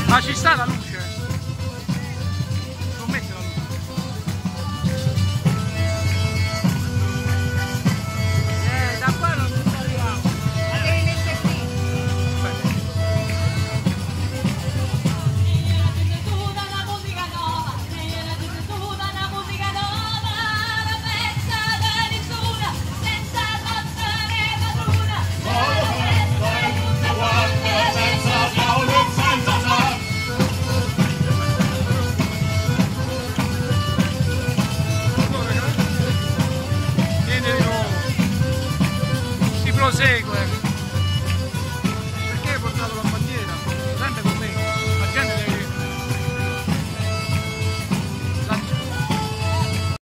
Ma ci sta la luce? Non mette la luce. Da qua non si arriva. Ma devi mettere qui. Si prosegue.